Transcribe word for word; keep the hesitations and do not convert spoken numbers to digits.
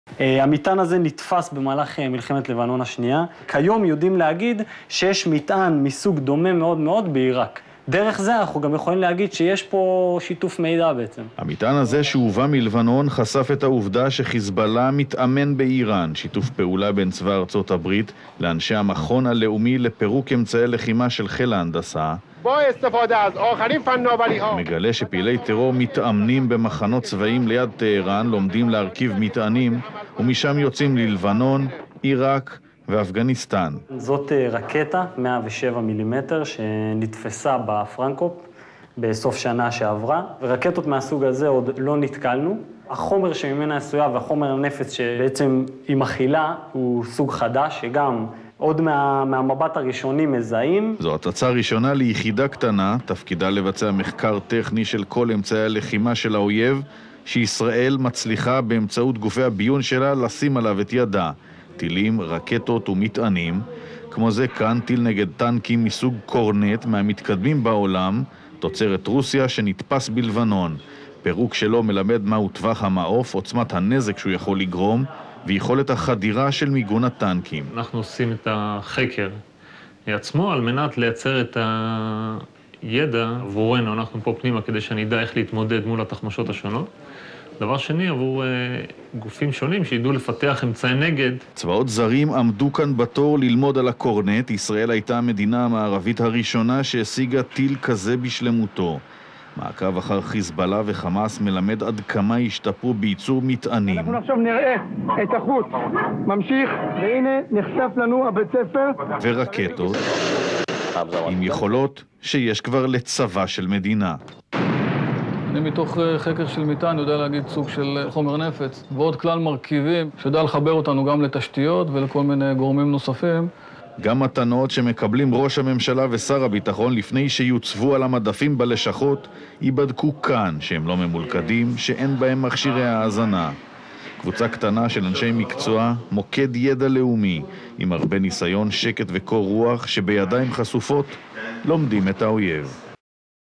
המטען הזה נתפס במהלך מלחמת לבנון השנייה. כיום יודעים להגיד שיש מטען מסוג דומה מאוד מאוד בעיראק. דרך זה אנחנו גם יכולים להגיד שיש פה שיתוף מידע בעצם. המטען הזה שהובא מלבנון חשף את העובדה שחיזבאללה מתאמן באיראן, שיתוף פעולה בין צבא ארצות הברית לאנשי המכון הלאומי לפירוק אמצעי לחימה של חיל ההנדסה. מגלה שפעילי טרור מתאמנים במחנות צבאיים ליד טהרן, לומדים להרכיב מטענים, ומשם יוצאים ללבנון, עיראק ואפגניסטן. זאת רקטה מאה ושבע מילימטר שנתפסה בפרנקופ בסוף שנה שעברה. רקטות מהסוג הזה עוד לא נתקלנו. החומר שממנה עשויה והחומר הנפץ שבעצם היא מכילה הוא סוג חדש שגם עוד מה, מהמבט הראשוני מזהים. זו הצצה ראשונה ליחידה קטנה, תפקידה לבצע מחקר טכני של כל אמצעי הלחימה של האויב, שישראל מצליחה באמצעות גופי הביון שלה לשים עליו את ידה. טילים, רקטות ומטענים, כמו זה כאן טיל נגד טנקים מסוג קורנט מהמתקדמים בעולם, תוצרת רוסיה שנתפס בלבנון. פירוק שלו מלמד מהו טווח המעוף, עוצמת הנזק שהוא יכול לגרום, ויכולת החדירה של מיגון הטנקים. אנחנו עושים את החקר עצמו על מנת לייצר את הידע עבורנו, אנחנו פה פנימה כדי שאני אדע איך להתמודד מול התחמושות השונות. דבר שני, עבור אה, גופים שונים שידעו לפתח אמצעי נגד. צבאות זרים עמדו כאן בתור ללמוד על הקורנט. ישראל הייתה המדינה המערבית הראשונה שהשיגה טיל כזה בשלמותו. מעקב אחר חיזבאללה וחמאס מלמד עד כמה השתפרו בייצור מטענים. אנחנו עכשיו נראה את החוט ממשיך, והנה נחשף לנו הבית ספר. ורקטות עם יכולות שיש כבר לצבא של מדינה. אני מתוך חקר של מטען יודע להגיד סוג של חומר נפץ, ועוד כלל מרכיבים שיודע לחבר אותנו גם לתשתיות ולכל מיני גורמים נוספים. גם מתנות שמקבלים ראש הממשלה ושר הביטחון לפני שיוצבו על המדפים בלשכות, ייבדקו כאן שהם לא ממולכדים, שאין בהם מכשירי האזנה. קבוצה קטנה של אנשי מקצוע, מוקד ידע לאומי, עם הרבה ניסיון, שקט וקור רוח, שבידיים חשופות לומדים את האויב.